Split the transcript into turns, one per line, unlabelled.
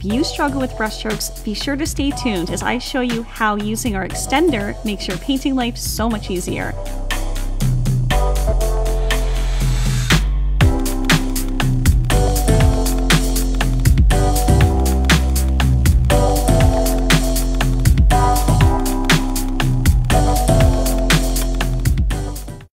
If you struggle with brushstrokes, be sure to stay tuned as I show you how using our extender makes your painting life so much easier.